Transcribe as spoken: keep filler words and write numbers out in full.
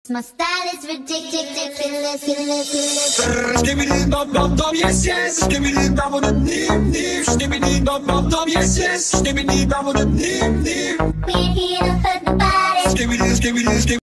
My style is ridiculous, ridiculous. Give me the bum bum bum, yes yes. Give me the bum bum nim nim. Give me the bum bum bum, yes yes. Give me the bum bum nim nim. We ain't here to hurt nobody. Give me this, give me this, give